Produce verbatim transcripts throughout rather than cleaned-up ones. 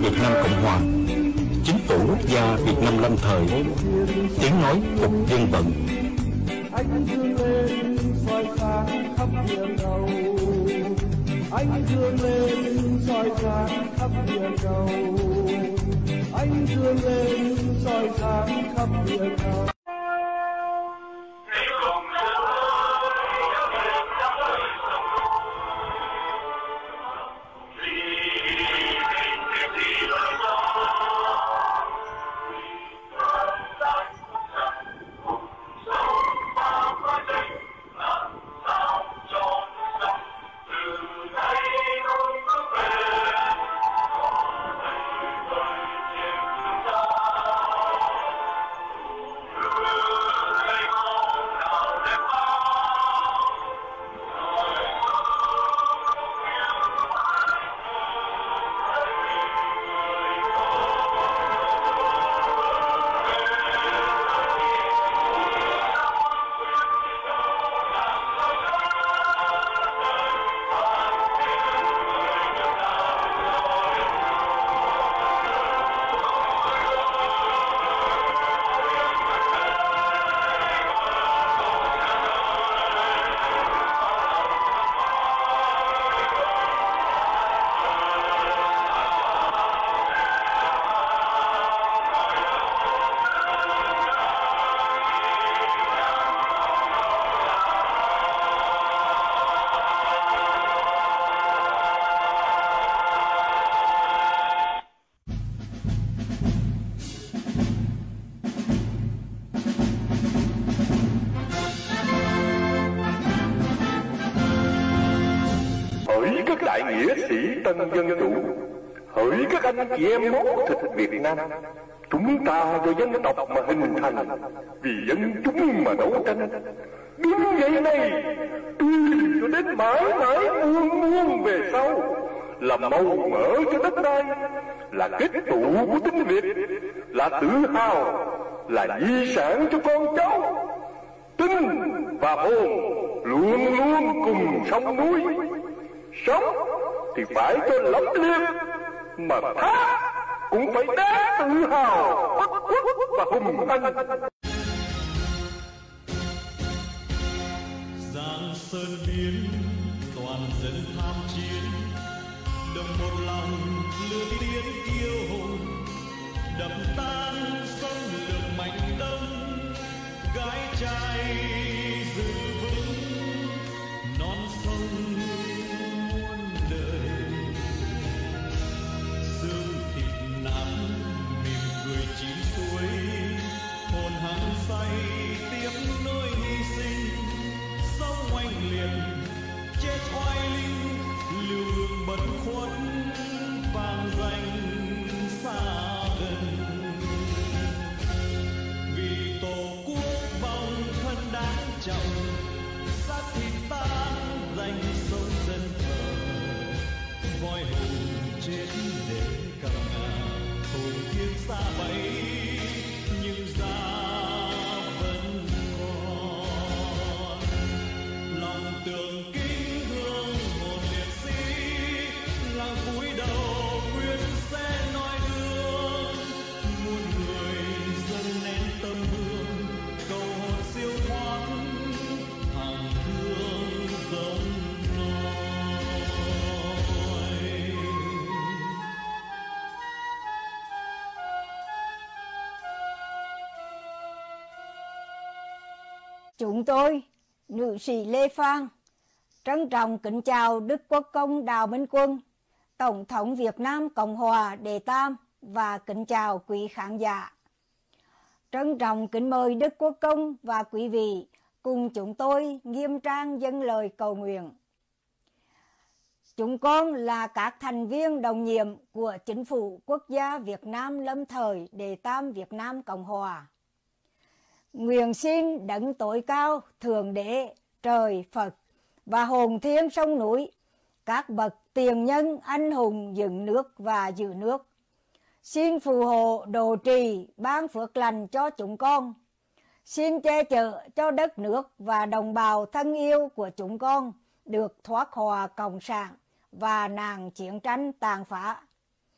Việt Nam Cộng Hòa, Chính phủ Quốc gia Việt Nam lâm thời, tiếng nói Cục Dân vận. Anh dương lên soi sáng khắp biển đầu, anh dương lên soi sáng khắp biển đầu, anh dương lên soi sáng khắp biển đầu. Tân dân chủ, hỡi các anh chị em máu thịt Việt Nam, chúng ta do dân tộc mà hình thành, vì dân chúng mà đấu tranh. Đứng dậy này, tươi cho đến mãi mãi muôn muôn về sau, là màu mỡ cho đất đai, là kết tụ của tiếng Việt, là tự hào, là di sản cho con cháu. Tinh và hồn luôn luôn cùng sông núi, sống thì phải cho lẫm liệt, mà thác cũng phải đáng tự hào, bất khuất và hùng hăng. Giang sơn biến toàn dân tham chiến, đồng một lòng lửa tiến yêu hùng, đập tan sông lược mạnh đông, gái trai giữ vững non sông. Hồn hăng say tiếp nối hy sinh, sống oanh liệt chết oai linh, lưu hương bẩn khuất vang danh xa gần. Vì tổ quốc bóng thân đáng trọng, xác thịt tan danh sông dân thờ, voi hùng chết để cầm ngà, hùng thiên xa bay. Chúng tôi, nữ sĩ Lê Phan, trân trọng kính chào Đức Quốc công Đào Minh Quân, Tổng thống Việt Nam Cộng hòa Đệ Tam, và kính chào quý khán giả. Trân trọng kính mời Đức Quốc công và quý vị cùng chúng tôi nghiêm trang dâng lời cầu nguyện. Chúng con là các thành viên đồng nhiệm của Chính phủ Quốc gia Việt Nam lâm thời Đệ Tam Việt Nam Cộng hòa. Nguyện xin đấng tối cao, Thượng Đế, trời Phật và hồn thiên sông núi, các bậc tiền nhân anh hùng dựng nước và giữ nước, xin phù hộ độ trì ban phước lành cho chúng con, xin che chở cho đất nước và đồng bào thân yêu của chúng con được thoát khỏi cộng sản và nạn chiến tranh tàn phá.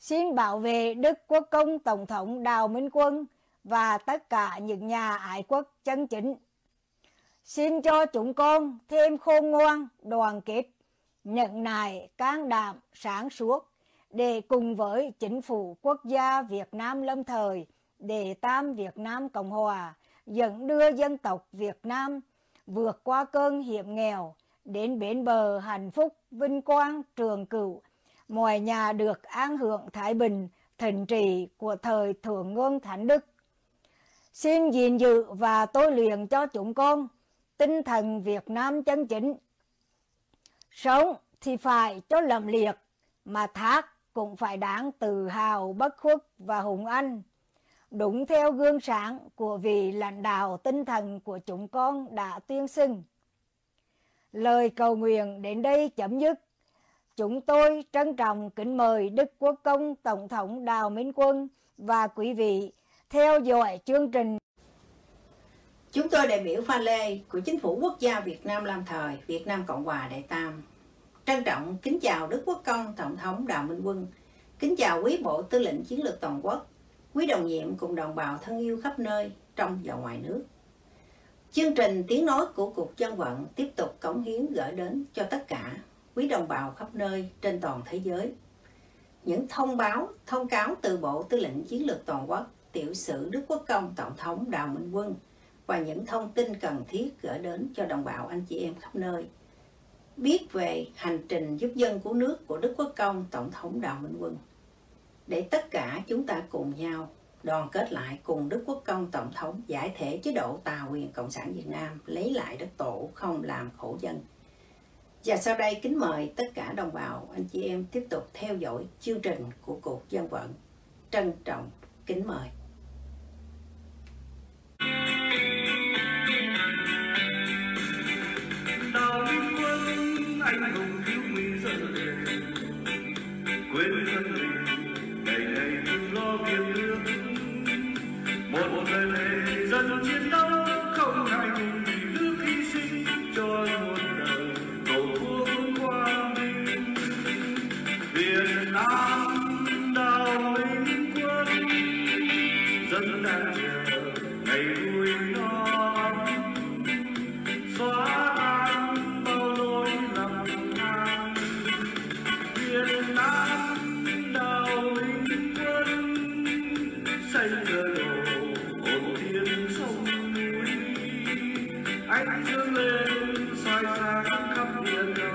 Xin bảo vệ Đức Quốc công Tổng thống Đào Minh Quân và tất cả những nhà ái quốc chân chính. Xin cho chúng con thêm khôn ngoan, đoàn kết, nhẫn nại, can đảm, sáng suốt để cùng với chính phủ quốc gia Việt Nam lâm thời, Đệ Tam Việt Nam Cộng Hòa dẫn đưa dân tộc Việt Nam vượt qua cơn hiểm nghèo đến bến bờ hạnh phúc, vinh quang, trường cửu, mọi nhà được an hưởng thái bình, thịnh trị của thời Thượng Ngôn Thánh Đức. Xin gìn giữ và tôi luyện cho chúng con tinh thần Việt Nam chân chính. Sống thì phải cho lẫm liệt, mà thác cũng phải đáng tự hào, bất khuất và hùng anh, đúng theo gương sáng của vị lãnh đạo tinh thần của chúng con đã tuyên xưng. Lời cầu nguyện đến đây chấm dứt. Chúng tôi trân trọng kính mời Đức Quốc công Tổng thống Đào Minh Quân và quý vị theo dõi chương trình. Chúng tôi đại biểu pha lê của Chính phủ Quốc gia Việt Nam lâm thời, Việt Nam Cộng hòa Đệ Tam, trân trọng kính chào Đức Quốc công Tổng thống Đào Minh Quân, kính chào quý Bộ Tư lệnh Chiến lược Toàn quốc, quý đồng nhiệm cùng đồng bào thân yêu khắp nơi trong và ngoài nước. Chương trình Tiếng nói của Cục Dân vận tiếp tục cống hiến gửi đến cho tất cả quý đồng bào khắp nơi trên toàn thế giới những thông báo, thông cáo từ Bộ Tư lệnh Chiến lược Toàn quốc, tiểu sử Đức Quốc công Tổng thống Đào Minh Quân và những thông tin cần thiết gửi đến cho đồng bào anh chị em khắp nơi biết về hành trình giúp dân cứu nước của Đức Quốc công Tổng thống Đào Minh Quân, để tất cả chúng ta cùng nhau đoàn kết lại cùng Đức Quốc công Tổng thống giải thể chế độ tà quyền Cộng sản Việt Nam, lấy lại đất tổ, không làm khổ dân. Và sau đây kính mời tất cả đồng bào anh chị em tiếp tục theo dõi chương trình của Cục Dân vận. Trân trọng kính mời. Đào Minh Quân anh hùng cứu nguy dân liền, quên thân mình ngày ngày từng lo việc nước, một lời lệ dân chiến đấu không ngại ngùng vì nước hy sinh cho muôn đời tổ quốc quang vinh. Việt Nam Đào Minh Quân dân đang chờ ngày vui non, xóa tan bao lối lầm than. Việt Nam Đào Minh Quân xây cờ đồ ổn thiên sông núi, anh dương lên soi sáng khắp biển đầu.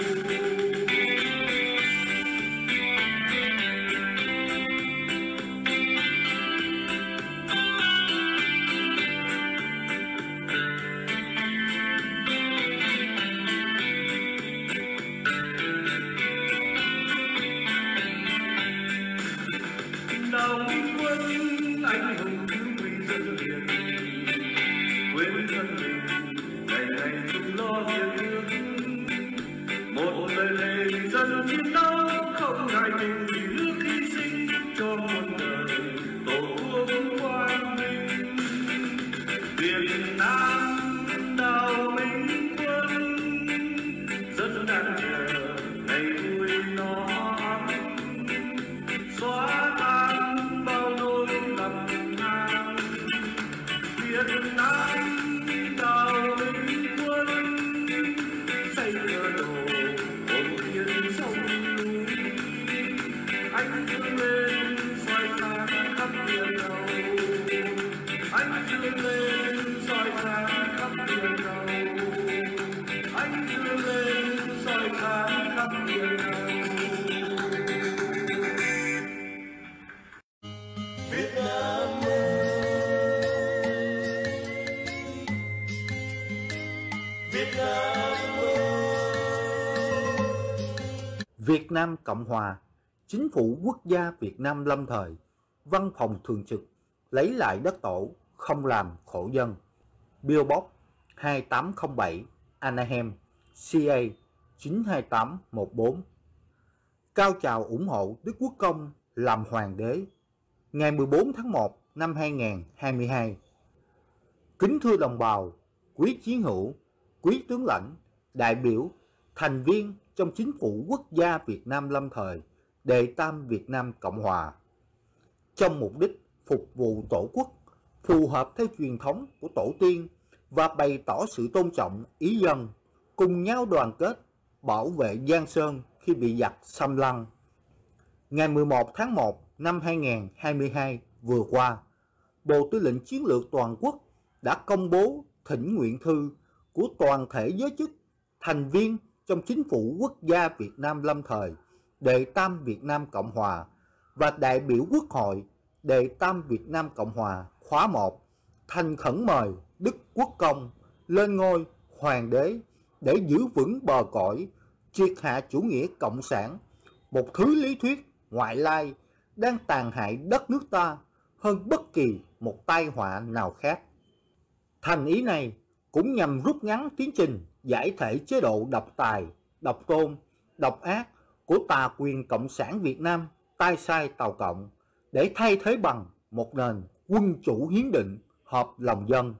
Đào Minh Quân anh hùng cứu nguy dân liền, quên thân mình ngày ngày chung lo việc nước, một lời lệ dân chiến đấu không ngại ngùng vì nước hy sinh cho muôn đời tổ quốc quang vinh. Việt Nam Đào Minh Quân dân đang chờ ngày vui non, xóa tan bao nỗi lầm than. Việt Nam Đào Minh Quân xây cờ đồ ổn thiên sông núi, anh dương lên soi sáng khắp biển đầu, anh dương lên soi sáng khắp biển đầu, anh dương lên soi sáng khắp biển đầu. Việt Nam Việt Nam Việt Nam Cộng Hòa, Chính phủ Quốc gia Việt Nam lâm thời, Văn phòng Thường trực, lấy lại đất tổ, không làm khổ dân. pê ô Box hai tám không bảy, Anaheim, xê a chín hai tám một bốn. Cao chào ủng hộ Đức Quốc công làm hoàng đế ngày mười bốn tháng một năm hai nghìn không trăm hai mươi hai. Kính thưa đồng bào, quý chiến hữu, quý tướng lãnh, đại biểu, thành viên trong Chính phủ Quốc gia Việt Nam lâm thời, đệ tam Việt Nam Cộng Hòa. Trong mục đích phục vụ Tổ quốc, phù hợp theo truyền thống của tổ tiên và bày tỏ sự tôn trọng ý dân, cùng nhau đoàn kết bảo vệ Giang Sơn khi bị giặc xâm lăng. Ngày mười một tháng một năm hai nghìn không trăm hai mươi hai vừa qua, Bộ Tư lệnh Chiến lược Toàn quốc đã công bố thỉnh nguyện thư của toàn thể giới chức, thành viên trong Chính phủ Quốc gia Việt Nam lâm thời, đệ tam Việt Nam Cộng Hòa và đại biểu Quốc hội đệ tam Việt Nam Cộng Hòa khóa một thành khẩn mời Đức Quốc Công lên ngôi hoàng đế để giữ vững bờ cõi, triệt hạ chủ nghĩa cộng sản, một thứ lý thuyết ngoại lai đang tàn hại đất nước ta hơn bất kỳ một tai họa nào khác. Thành ý này cũng nhằm rút ngắn tiến trình giải thể chế độ độc tài, độc tôn, độc ác của tà quyền Cộng sản Việt Nam tay sai Tàu Cộng, để thay thế bằng một nền quân chủ hiến định hợp lòng dân.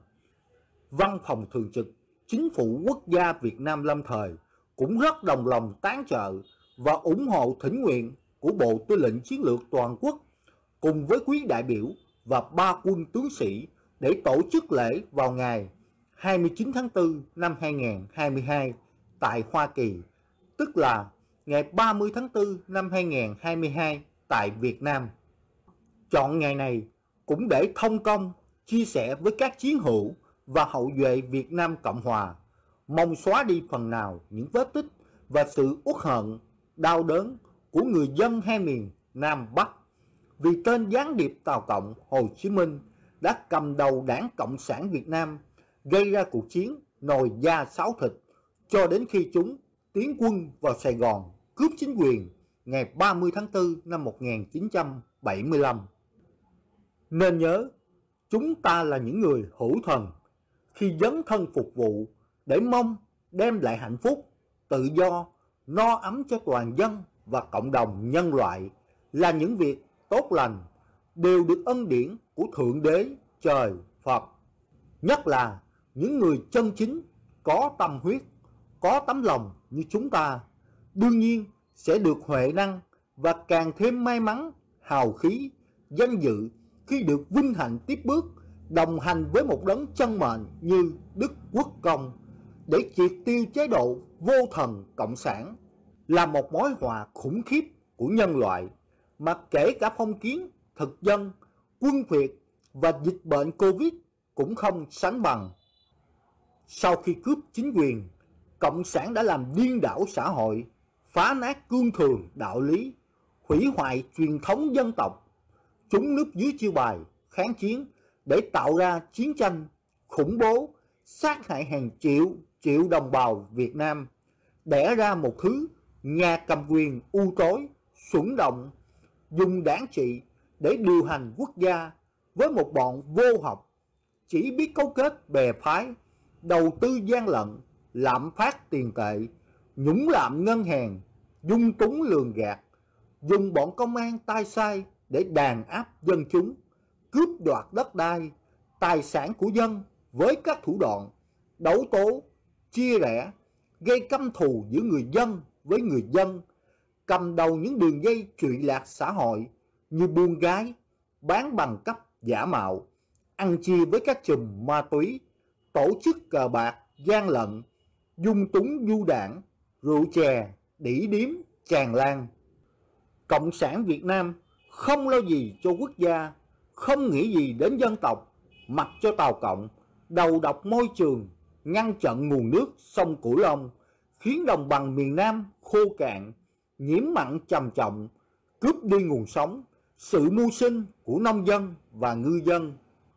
Văn phòng Thường trực Chính phủ Quốc gia Việt Nam lâm thời cũng rất đồng lòng tán trợ và ủng hộ thỉnh nguyện của Bộ Tư lệnh Chiến lược Toàn quốc cùng với quý đại biểu và ba quân tướng sĩ để tổ chức lễ vào ngày hai mươi chín tháng tư năm hai nghìn không trăm hai mươi hai tại Hoa Kỳ, tức là ngày ba mươi tháng tư năm hai nghìn không trăm hai mươi hai tại Việt Nam. Chọn ngày này cũng để thông công, chia sẻ với các chiến hữu và hậu duệ Việt Nam Cộng Hòa, mong xóa đi phần nào những vết tích và sự uất hận, đau đớn của người dân hai miền Nam Bắc, vì tên gián điệp Tàu Cộng Hồ Chí Minh đã cầm đầu Đảng Cộng sản Việt Nam, gây ra cuộc chiến nồi da sáo thịt cho đến khi chúng tiến quân vào Sài Gòn cướp chính quyền ngày ba mươi tháng tư năm một nghìn chín trăm bảy mươi lăm. Nên nhớ, chúng ta là những người hữu thần khi dấn thân phục vụ để mong đem lại hạnh phúc, tự do, no ấm cho toàn dân và cộng đồng nhân loại, là những việc tốt lành đều được ân điển của Thượng Đế, Trời, Phật. Nhất là những người chân chính, có tâm huyết, có tấm lòng như chúng ta, đương nhiên sẽ được huệ năng và càng thêm may mắn, hào khí, danh dự khi được vinh hạnh tiếp bước đồng hành với một đấng chân mệnh như Đức Quốc Công để triệt tiêu chế độ vô thần cộng sản, là một mối họa khủng khiếp của nhân loại mà kể cả phong kiến, thực dân, quân phiệt và dịch bệnh Covid cũng không sánh bằng. Sau khi cướp chính quyền, Cộng sản đã làm điên đảo xã hội, phá nát cương thường đạo lý, hủy hoại truyền thống dân tộc, trúng núp dưới chiêu bài kháng chiến để tạo ra chiến tranh, khủng bố, sát hại hàng triệu triệu đồng bào Việt Nam, đẻ ra một thứ nhà cầm quyền u tối, xuẩn động, dùng đảng trị để điều hành quốc gia với một bọn vô học, chỉ biết cấu kết bè phái, đầu tư gian lận, lạm phát tiền tệ, nhũng lạm ngân hàng, dung túng lường gạt, dùng bọn công an tay sai để đàn áp dân chúng, cướp đoạt đất đai, tài sản của dân với các thủ đoạn đấu tố, chia rẽ, gây căm thù giữa người dân với người dân, cầm đầu những đường dây trụy lạc xã hội như buôn gái, bán bằng cấp giả mạo, ăn chia với các chùm ma túy, tổ chức cờ bạc, gian lận, dung túng du đảng, rượu chè, đỉ điếm, tràn lan. Cộng sản Việt Nam không lo gì cho quốc gia, không nghĩ gì đến dân tộc, mặc cho Tàu Cộng đầu độc môi trường, ngăn chặn nguồn nước sông Cửu Long, khiến đồng bằng miền Nam khô cạn, nhiễm mặn trầm trọng, cướp đi nguồn sống, sự mưu sinh của nông dân và ngư dân.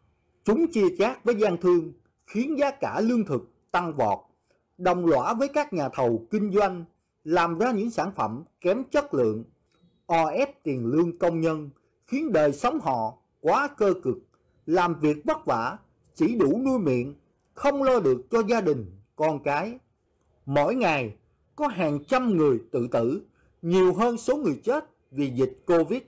Chúng chia chác với gian thương, khiến giá cả lương thực tăng vọt, đồng lõa với các nhà thầu kinh doanh, làm ra những sản phẩm kém chất lượng, o ép tiền lương công nhân, khiến đời sống họ quá cơ cực, làm việc vất vả, chỉ đủ nuôi miệng, không lo được cho gia đình, con cái. Mỗi ngày có hàng trăm người tự tử, nhiều hơn số người chết vì dịch Covid.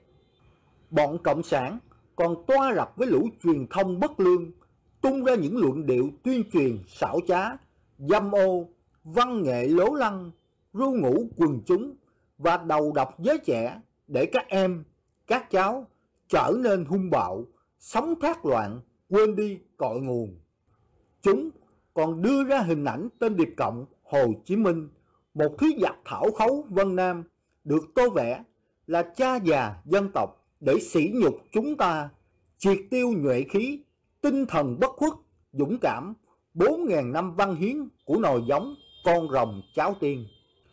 Bọn Cộng sản còn toa rập với lũ truyền thông bất lương, tung ra những luận điệu tuyên truyền xảo trá, dâm ô, văn nghệ lố lăng, ru ngủ quần chúng và đầu độc giới trẻ để các em, các cháu trở nên hung bạo, sống thác loạn, quên đi cội nguồn. Chúng còn đưa ra hình ảnh tên Điệp Cộng Hồ Chí Minh, một thứ giặc thảo khấu Vân Nam, được tô vẽ là cha già dân tộc để sỉ nhục chúng ta, triệt tiêu nhuệ khí, tinh thần bất khuất, dũng cảm, bốn ngàn năm văn hiến của nòi giống con rồng cháu tiên.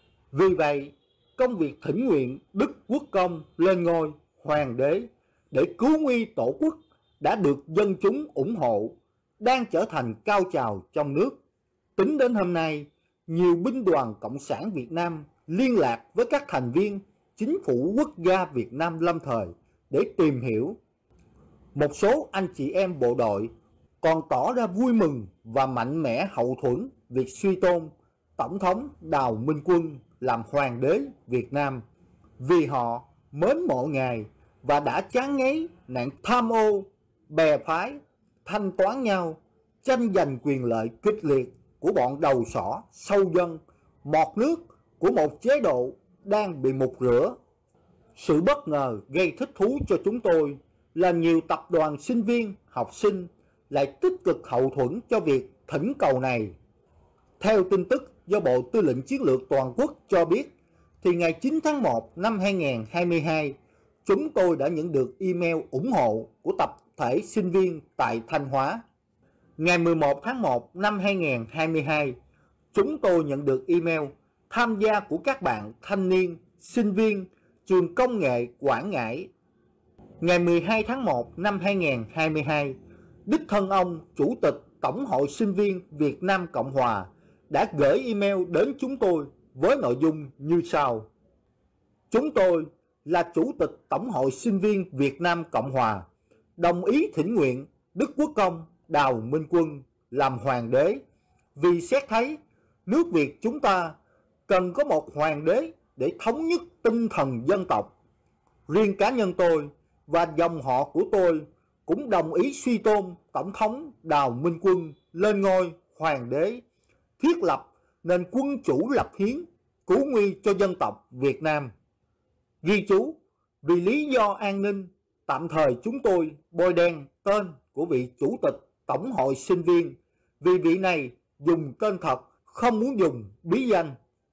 Vì vậy, công việc thỉnh nguyện Đức Quốc Công lên ngôi hoàng đế để cứu nguy tổ quốc đã được dân chúng ủng hộ, đang trở thành cao trào trong nước. Tính đến hôm nay, nhiều binh đoàn Cộng sản Việt Nam liên lạc với các thành viên Chính phủ Quốc gia Việt Nam lâm thời để tìm hiểu. Một số anh chị em bộ đội còn tỏ ra vui mừng và mạnh mẽ hậu thuẫn việc suy tôn Tổng thống Đào Minh Quân làm hoàng đế Việt Nam, vì họ mến mộ Ngài và đã chán ngấy nạn tham ô, bè phái, thanh toán nhau, tranh giành quyền lợi kịch liệt của bọn đầu sỏ, sâu dân, mọt nước của một chế độ đang bị mục rửa. Sự bất ngờ gây thích thú cho chúng tôi là nhiều tập đoàn sinh viên, học sinh lại tích cực hậu thuẫn cho việc thỉnh cầu này. Theo tin tức do Bộ Tư lệnh Chiến lược Toàn quốc cho biết, thì ngày chín tháng một năm hai nghìn không trăm hai mươi hai, chúng tôi đã nhận được email ủng hộ của tập thể sinh viên tại Thanh Hóa. Ngày mười một tháng một năm hai nghìn không trăm hai mươi hai, chúng tôi nhận được email tham gia của các bạn thanh niên, sinh viên trường công nghệ Quảng Ngãi. Ngày mười hai tháng một năm hai nghìn không trăm hai mươi hai, đích thân ông Chủ tịch Tổng hội Sinh viên Việt Nam Cộng Hòa đã gửi email đến chúng tôi với nội dung như sau. Chúng tôi là Chủ tịch Tổng hội Sinh viên Việt Nam Cộng Hòa, đồng ý thỉnh nguyện Đức Quốc Công Đào Minh Quân làm hoàng đế, vì xét thấy nước Việt chúng ta cần có một hoàng đế để thống nhất tinh thần dân tộc. Riêng cá nhân tôi và dòng họ của tôi cũng đồng ý suy tôn Tổng thống Đào Minh Quân lên ngôi hoàng đế, thiết lập nền quân chủ lập hiến, cứu nguy cho dân tộc Việt Nam. Ghi chú, vì lý do an ninh, tạm thời chúng tôi bôi đen tên của vị Chủ tịch Tổng hội Sinh viên, vì vị này dùng tên thật, không muốn dùng bí danh.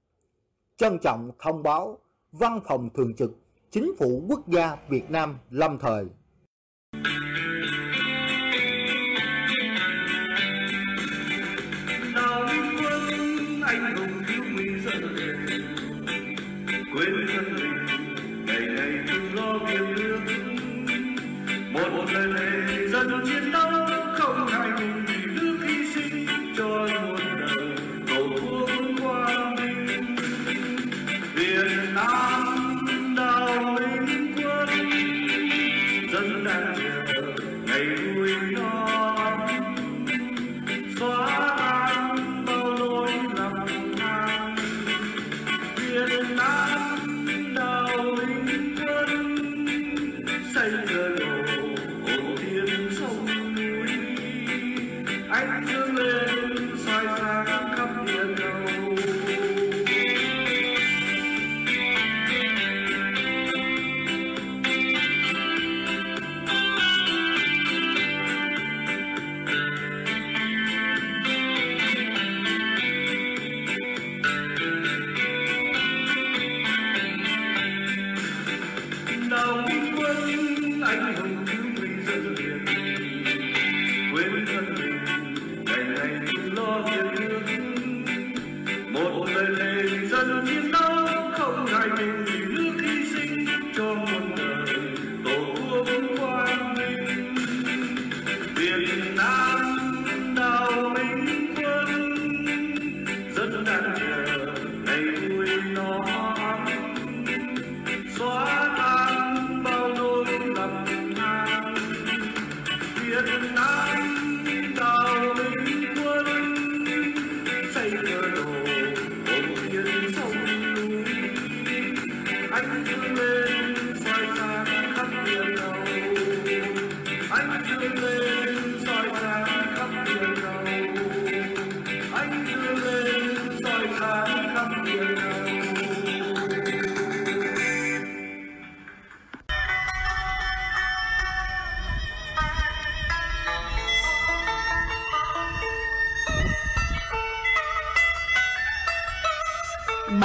Trân trọng thông báo Văn phòng Thường trực Chính phủ Quốc gia Việt Nam lâm thời. Anh hùng cứu nguy dân liền, quên thân mình ngày ngày tự lo việc nước. Một lời thề dân chiến đấu không ngại ngùng vì nước hy sinh cho muôn đời tổ quốc quang vinh. Việt Nam đào minh quân, dân đang chờ ngày vui non, xóa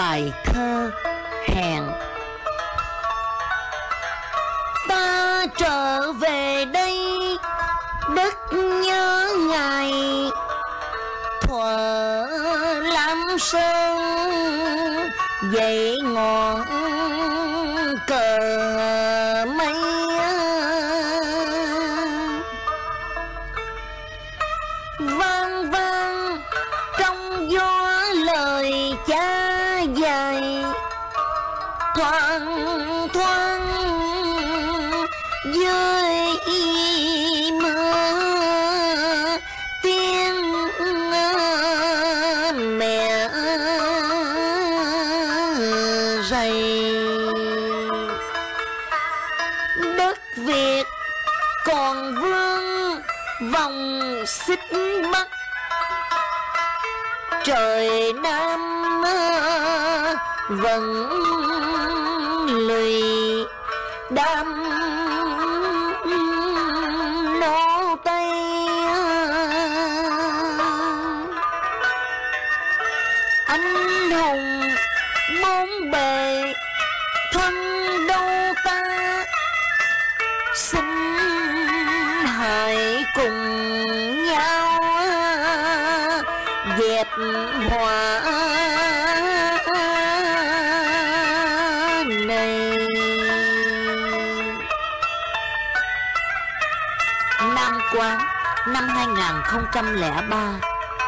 bài thơ hẹn. Ta trở về đây đất nhớ ngày, thuở lam sơn dậy ngọn cờ mây. Vang vang trong gió lời cha dạy, thoáng thoáng dưới mưa tiếng mẹ rầy. Đất Việt còn vương vòng xích bắc, trời Nam vẫn lùi đam nô Tây. Anh hùng bốn bề thân đâu ta, xin hãy cùng nhau dẹp họa này. Nam Quán năm hai nghìn không trăm lẻ ba.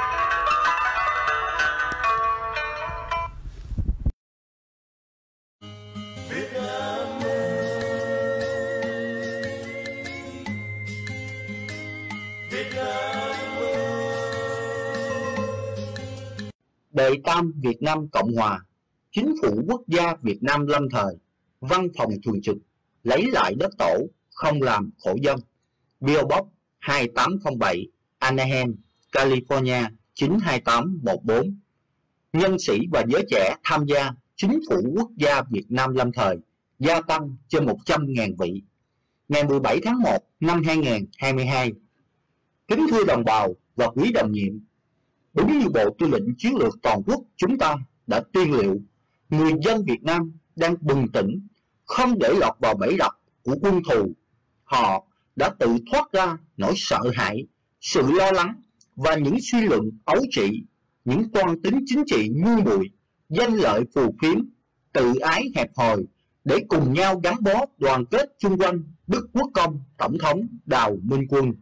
Đệ tam Việt Nam Cộng Hòa, Chính phủ Quốc gia Việt Nam lâm thời, Văn phòng thường trực, lấy lại đất tổ, không làm khổ dân. pê ô Box hai tám không bảy, Anaheim, California chín hai tám một bốn. Nhân sĩ và giới trẻ tham gia Chính phủ Quốc gia Việt Nam lâm thời gia tăng trên một trăm nghìn vị. Ngày mười bảy tháng một năm hai nghìn không trăm hai mươi hai. Kính thưa đồng bào và quý đồng nhiệm, đúng như Bộ Tư lệnh Chiến lược Toàn quốc chúng ta đã tiên liệu, người dân Việt Nam đang bừng tỉnh, không để lọt vào bẫy rập của quân thù. Họ đã tự thoát ra nỗi sợ hãi, sự lo lắng và những suy luận ấu trĩ, những toan tính chính trị ngu muội, danh lợi phù phiếm, tự ái hẹp hòi, để cùng nhau gắn bó đoàn kết chung quanh Đức Quốc Công Tổng thống Đào Minh Quân.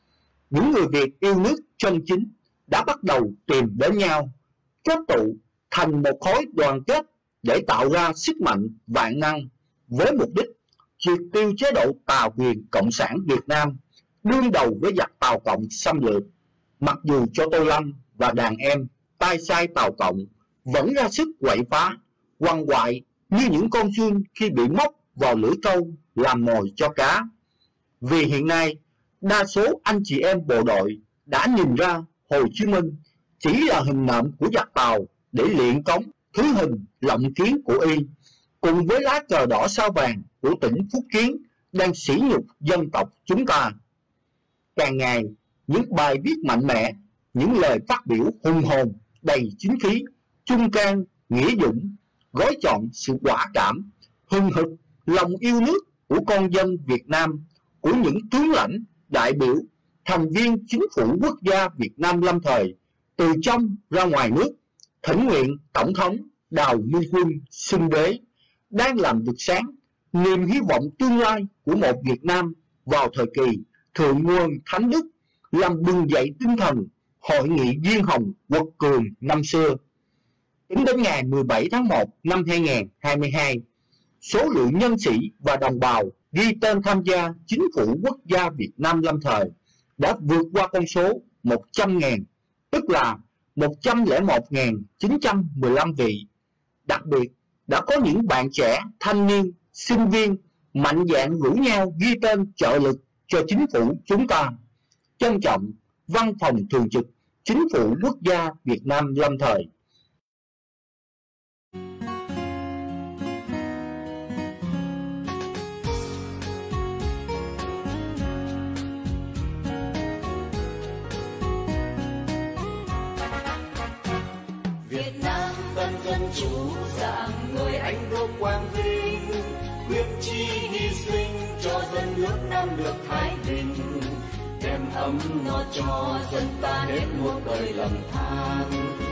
Những người Việt yêu nước chân chính đã bắt đầu tìm đến nhau, kết tụ thành một khối đoàn kết để tạo ra sức mạnh vạn năng với mục đích triệt tiêu chế độ tà quyền cộng sản Việt Nam, đương đầu với giặc Tàu Cộng xâm lược. Mặc dù cho Tô Lâm và đàn em tay sai Tàu Cộng vẫn ra sức quậy phá, quằn quại như những con giun khi bị móc vào lưỡi câu làm mồi cho cá. Vì hiện nay, đa số anh chị em bộ đội đã nhìn ra Hồ Chí Minh chỉ là hình nộm của giặc Tàu để luyện cống thứ hình lộng kiến của y, cùng với lá cờ đỏ sao vàng của tỉnh Phúc Kiến đang sỉ nhục dân tộc chúng ta. Càng ngày, những bài viết mạnh mẽ, những lời phát biểu hùng hồn, đầy chính khí, trung can, nghĩa dũng, gói chọn sự quả cảm, hừng hực, lòng yêu nước của con dân Việt Nam, của những tướng lãnh, đại biểu, thành viên Chính phủ Quốc gia Việt Nam lâm thời, từ trong ra ngoài nước, thỉnh nguyện Tổng thống Đào Minh Quân xưng đế, đang làm vực sáng niềm hy vọng tương lai của một Việt Nam vào thời kỳ thượng nguồn thánh đức, làm bừng dậy tinh thần hội nghị Diên Hồng quật cường năm xưa. Tính đến ngày mười bảy tháng một năm hai nghìn không trăm hai mươi hai, số lượng nhân sĩ và đồng bào ghi tên tham gia Chính phủ Quốc gia Việt Nam lâm thời đã vượt qua con số một trăm nghìn, tức là một trăm lẻ một nghìn chín trăm mười lăm vị. Đặc biệt, đã có những bạn trẻ, thanh niên, sinh viên mạnh dạn rủ nhau ghi tên trợ lực cho chính phủ chúng ta. Trân trọng, Văn phòng thường trực Chính phủ Quốc gia Việt Nam lâm thời. Việt Nam tân dân chủ dạng người anh đô quang vinh, quyết chí hy sinh cho dân nước Nam được thái bình, đem ấm no cho dân ta hết một đời lầm than.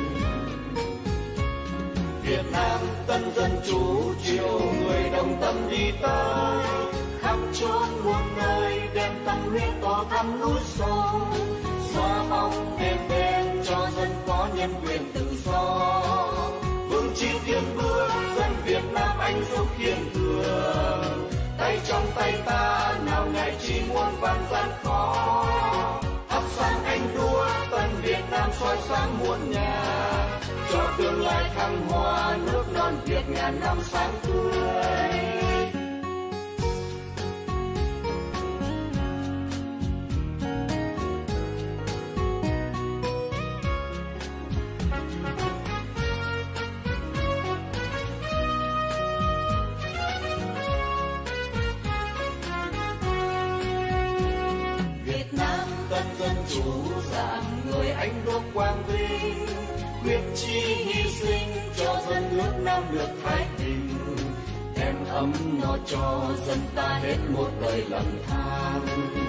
Việt Nam tân dân chủ chiều người đồng tâm đi tới, khắp chốn muôn nơi đem tâm huyết tỏ thắm núi sông, xóa bóng đêm đen cho dân có nhân quyền tự do. Vững chí tiến bước dân Việt Nam anh dũng kiên cường, tay trong tay ta nào ngại chi muôn vàn gian khó. Thắp sáng ánh đuốc tân Việt Nam soi sáng muôn nhà, cho tương lai thăng hoa nước non Việt ngàn năm sáng tươi. Dân chủ dạng người anh đô quang vinh, quyết chí hy sinh cho dân nước Nam được thái bình, đem ấm no cho dân ta hết một đời lầm than.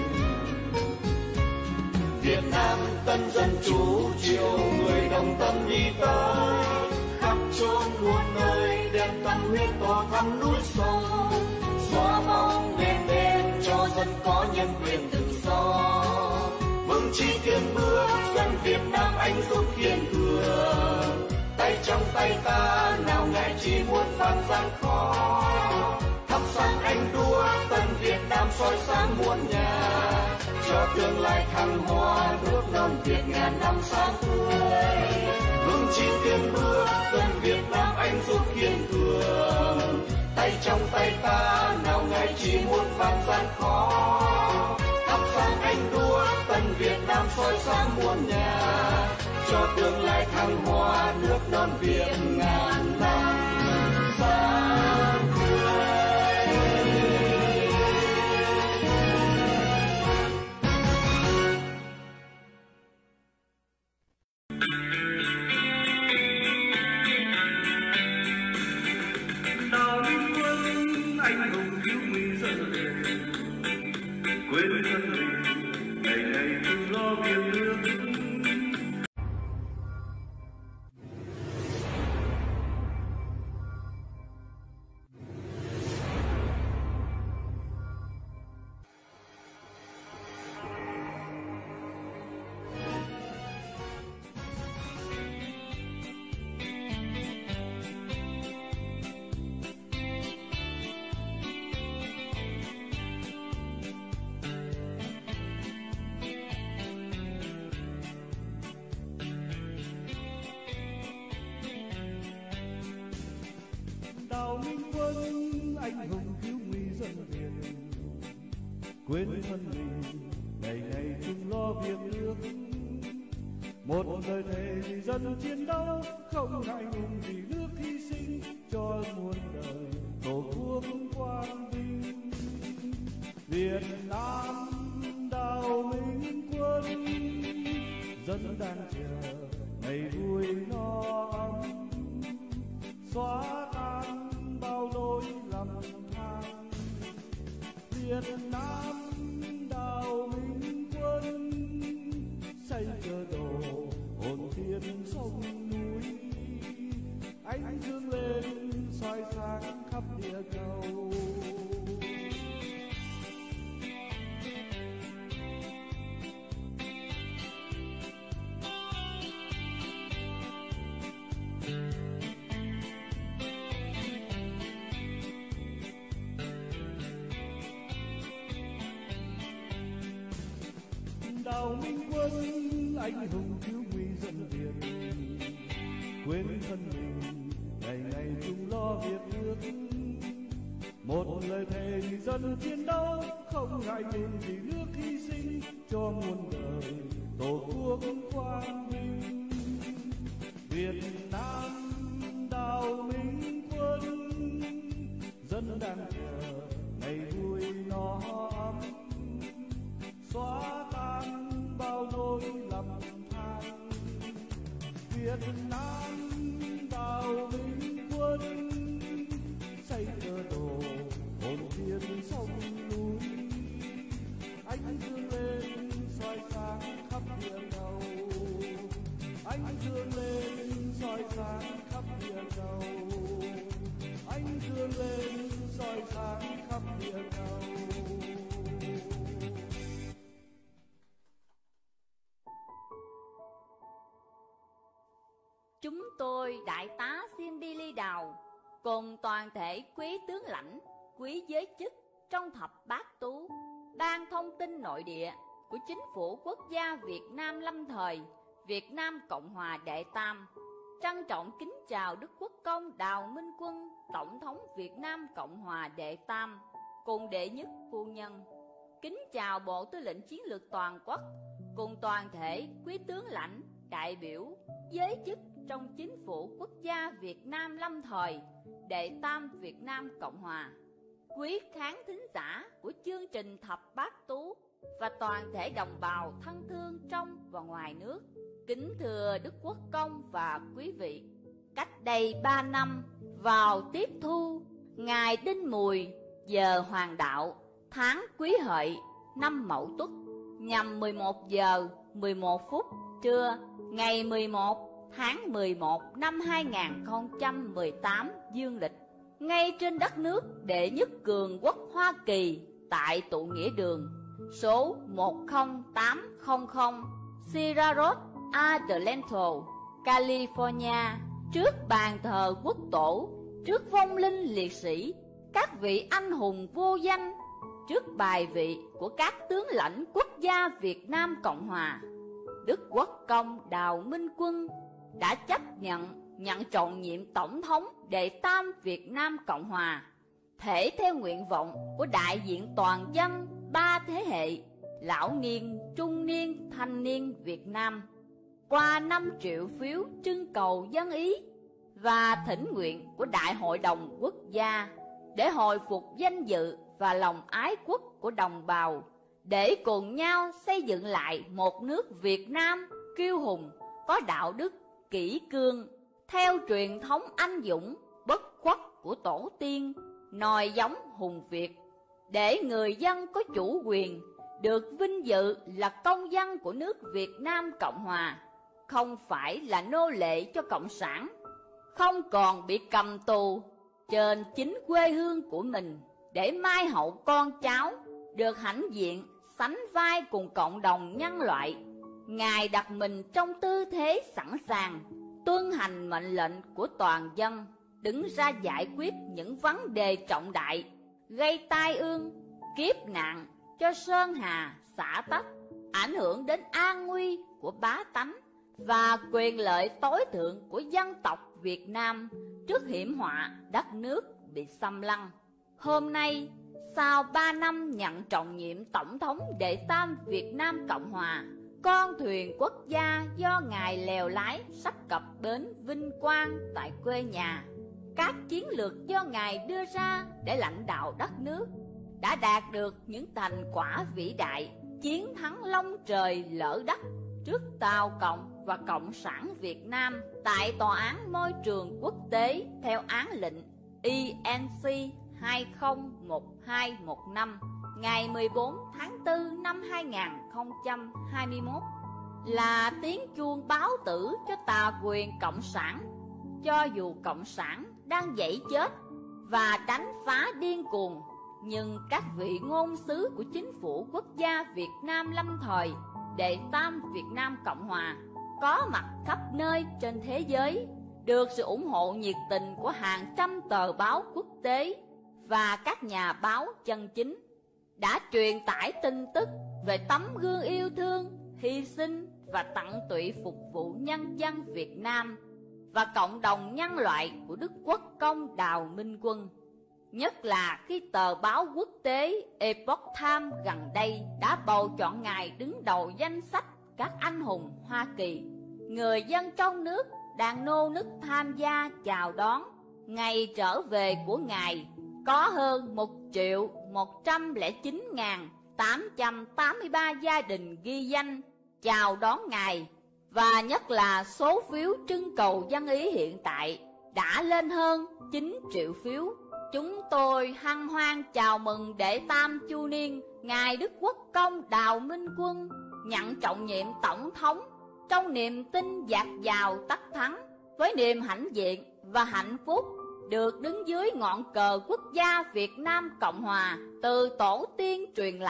Việt Nam tân dân chủ chiều người đồng tâm đi tới, khắp chốn muôn nơi đem tâm huyết tỏ thắm núi sông, xóa bóng đêm đen cho dân có nhân quyền tự do. Vững chí tiến bước dân Việt Nam anh dũng kiên cường, tay trong tay ta nào ngại chi muôn vàn gian khó. Thắp sáng ánh đuốc tân Việt Nam soi sáng muôn nhà, cho tương lai thăng hoa nước non Việt ngàn năm sáng tươi. Vững chí tiến bước dân Việt Nam anh dũng kiên cường, tay trong tay ta nào ngại chi muôn vàn gian khó. Thắp sáng ánh đuốc tân Việt Nam soi sáng muôn nhà, cho tương lai thăng hoa nước non Việt ngàn năm sáng tươi. Đào Minh Quân anh hùng cứu nguy dân Việt, quên thân mình ngày ngày tự lo việc nước. Đào Minh Quân anh hùng cứu nguy dân Việt, quên thân mình ngày ngày chung lo việc nước. Một lời thề vì dân chiến đấu, không ngại ngùng vì nước hy sinh, cho muôn đời tổ quốc quang vinh. Việt Nam Đào Minh Quân, dân đang chờ ngày vui no ấm, xóa tan bao lỗi lầm than. Việt Nam Đào Minh Quân, xây cờ đồ hồn thiên sông núi, ánh dương lên soi sáng khắp địa cầu. Đào Minh Quân anh hùng cứu nguy dân Việt, quên thân mình ngày ngày chung lo việc nước. Một lời thề vì dân chiến đấu, không ngại ngùng vì nước hy sinh, cho muôn đời tổ quốc quang vinh. Việt Nam Đào Minh Quân, dân đang chờ ngày vui no ấm, xóa tan bao lỗi lầm than. Việt Nam Đào Minh chúng tôi đại tá Simbilly Đào cùng toàn thể quý tướng lãnh, quý giới chức trong thập bát tú, Ban Thông tin Nội địa của Chính phủ Quốc gia Việt Nam lâm thời Việt Nam Cộng hòa đệ tam, trân trọng kính chào Đức Quốc công Đào Minh Quân, Tổng thống Việt Nam Cộng hòa đệ tam, cùng đệ nhất phu nhân. Kính chào Bộ Tư lệnh Chiến lược Toàn quốc, cùng toàn thể quý tướng lãnh, đại biểu, giới chức trong Chính phủ Quốc gia Việt Nam lâm thời đệ tam Việt Nam Cộng hòa, quý khán thính giả của chương trình Thập Bát Tú và toàn thể đồng bào thân thương trong và ngoài nước. Kính thưa Đức Quốc công và quý vị, cách đây ba năm, vào tiết thu, ngày Đinh Mùi, giờ Hoàng đạo, tháng Quý Hợi, năm Mậu Tuất, nhằm mười một giờ mười một phút trưa, ngày mười một tháng mười một năm hai nghìn không trăm mười tám dương lịch, ngay trên đất nước đệ nhất cường quốc Hoa Kỳ, tại tụ nghĩa đường số một không tám không không Sierra Road, Adelanto, California, trước bàn thờ quốc tổ, trước vong linh liệt sĩ, các vị anh hùng vô danh, trước bài vị của các tướng lãnh quốc gia Việt Nam Cộng hòa, Đức Quốc công Đào Minh Quân đã chấp nhận nhận trọng nhiệm Tổng thống đệ tam Việt Nam Cộng hòa, thể theo nguyện vọng của đại diện toàn dân ba thế hệ, lão niên, trung niên, thanh niên Việt Nam, qua năm triệu phiếu trưng cầu dân ý và thỉnh nguyện của Đại hội đồng quốc gia để hồi phục danh dự và lòng ái quốc của đồng bào, để cùng nhau xây dựng lại một nước Việt Nam kiêu hùng, có đạo đức, kỷ cương, theo truyền thống anh dũng, bất khuất của tổ tiên, nòi giống hùng Việt, để người dân có chủ quyền, được vinh dự là công dân của nước Việt Nam Cộng hòa, không phải là nô lệ cho Cộng sản, không còn bị cầm tù trên chính quê hương của mình, để mai hậu con cháu được hãnh diện sánh vai cùng cộng đồng nhân loại. Ngài đặt mình trong tư thế sẵn sàng tuân hành mệnh lệnh của toàn dân, đứng ra giải quyết những vấn đề trọng đại, gây tai ương, kiếp nạn cho sơn hà xã tắc, ảnh hưởng đến an nguy của bá tánh và quyền lợi tối thượng của dân tộc Việt Nam trước hiểm họa đất nước bị xâm lăng. Hôm nay, sau ba năm nhận trọng nhiệm Tổng thống đệ tam Việt Nam Cộng hòa, con thuyền quốc gia do Ngài lèo lái sắp cập bến vinh quang tại quê nhà. Các chiến lược do Ngài đưa ra để lãnh đạo đất nước đã đạt được những thành quả vĩ đại, chiến thắng long trời lỡ đất trước Tàu Cộng và Cộng sản Việt Nam tại Tòa án Môi trường Quốc tế theo án lệnh E N C hai không một hai một năm ngày mười bốn tháng tư năm hai nghìn không trăm hai mươi mốt, là tiếng chuông báo tử cho tà quyền Cộng sản. Cho dù Cộng sản đang dãy chết và đánh phá điên cuồng, nhưng các vị ngôn sứ của Chính phủ Quốc gia Việt Nam lâm thời đệ tam Việt Nam Cộng hòa có mặt khắp nơi trên thế giới, được sự ủng hộ nhiệt tình của hàng trăm tờ báo quốc tế và các nhà báo chân chính, đã truyền tải tin tức về tấm gương yêu thương, hy sinh và tận tụy phục vụ nhân dân Việt Nam và cộng đồng nhân loại của Đức Quốc công Đào Minh Quân. Nhất là khi tờ báo quốc tế Epoch Times gần đây đã bầu chọn Ngài đứng đầu danh sách các anh hùng Hoa Kỳ. Người dân trong nước đang nô nức tham gia chào đón ngày trở về của Ngài có hơn một triệu một trăm lẻ chín nghìn tám trăm tám mươi ba gia đình ghi danh chào đón Ngài, và nhất là số phiếu trưng cầu dân ý hiện tại đã lên hơn chín triệu phiếu. Chúng tôi hân hoan chào mừng đệ tam Chu Niên Ngài Đức Quốc công Đào Minh Quân nhận trọng nhiệm Tổng thống trong niềm tin dạt dào tất thắng, với niềm hãnh diện và hạnh phúc được đứng dưới ngọn cờ quốc gia Việt Nam Cộng hòa từ tổ tiên truyền lại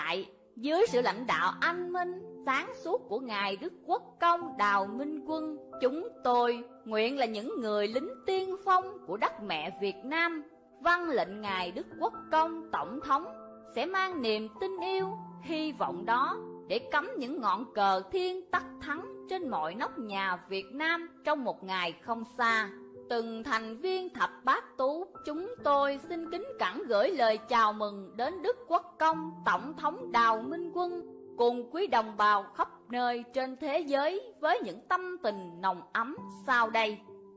dưới sự lãnh đạo anh minh, sáng suốt của Ngài Đức Quốc công Đào Minh Quân, chúng tôi nguyện là những người lính tiên phong của đất mẹ Việt Nam, vâng lệnh Ngài Đức Quốc công Tổng thống sẽ mang niềm tin yêu, hy vọng đó để cắm những ngọn cờ thiên tắc thắng trên mọi nóc nhà Việt Nam trong một ngày không xa. Từng thành viên thập bát tú, chúng tôi xin kính cẩn gửi lời chào mừng đến Đức Quốc công Tổng thống Đào Minh Quân cùng quý đồng bào khắp nơi trên thế giới với những tâm tình nồng ấm sau đây.